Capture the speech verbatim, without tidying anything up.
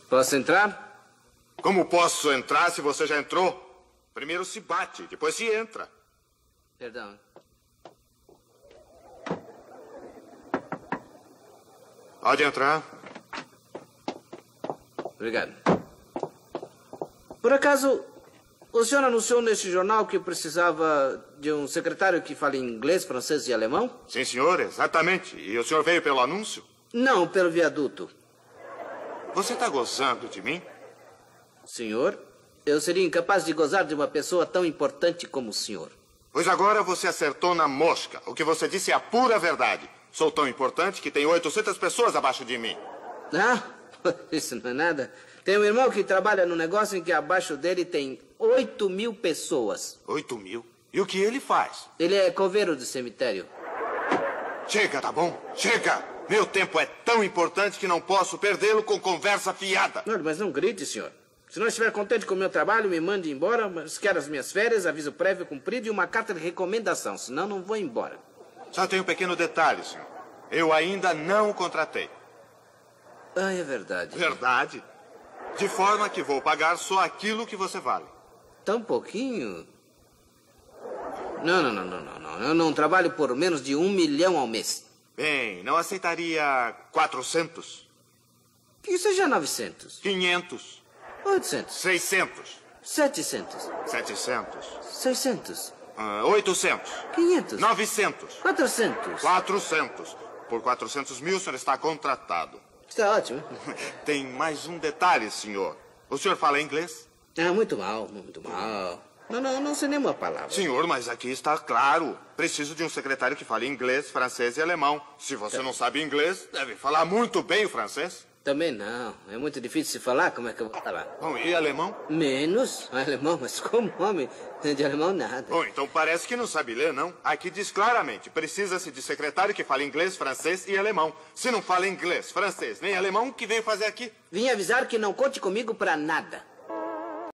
Posso entrar? Como posso entrar se você já entrou? Primeiro se bate, depois se entra. Perdão. Pode entrar. Obrigado. Por acaso, o senhor anunciou neste jornal que precisava de um secretário que fale inglês, francês e alemão? Sim, senhor, exatamente. E o senhor veio pelo anúncio? Não, pelo viaduto. Você está gozando de mim? Senhor, eu seria incapaz de gozar de uma pessoa tão importante como o senhor. Pois agora você acertou na mosca. O que você disse é a pura verdade. Sou tão importante que tenho oitocentas pessoas abaixo de mim. Ah, isso não é nada. Tem um irmão que trabalha num negócio em que abaixo dele tem oito mil pessoas. Oito mil? E o que ele faz? Ele é coveiro do cemitério. Chega, tá bom? Chega! Meu tempo é tão importante que não posso perdê-lo com conversa fiada. Não, mas não grite, senhor. Se não estiver contente com o meu trabalho, me mande embora, mas quero as minhas férias, aviso prévio cumprido e uma carta de recomendação, senão não vou embora. Só tem um pequeno detalhe, senhor. Eu ainda não o contratei. Ah, é verdade. Verdade? De forma que vou pagar só aquilo que você vale. Tão pouquinho? Não, não, não, não, não, não. Eu não trabalho por menos de um milhão ao mês. Bem, não aceitaria quatrocentos? Que seja novecentos. Quinhentos? Oitocentos. Seiscentos? Setecentos. Setecentos? Seiscentos. Ah, oitocentos? Quinhentos. Novecentos? Quatrocentos. Quatrocentos. Por quatrocentos mil, o senhor está contratado. Está ótimo. Tem mais um detalhe, senhor. O senhor fala inglês? Ah, muito mal, muito mal. Não, não, não sei nenhuma palavra. Senhor, mas aqui está claro. Preciso de um secretário que fale inglês, francês e alemão. Se você Tá. não sabe inglês, deve falar muito bem o francês. Também não. É muito difícil de falar. Como é que eu vou falar? Bom, e alemão? Menos alemão, mas como homem de alemão nada. Bom, então parece que não sabe ler, não? Aqui diz claramente, precisa-se de secretário que fale inglês, francês e alemão. Se não fala inglês, francês nem alemão, o que veio fazer aqui? Vim avisar que não conte comigo pra nada.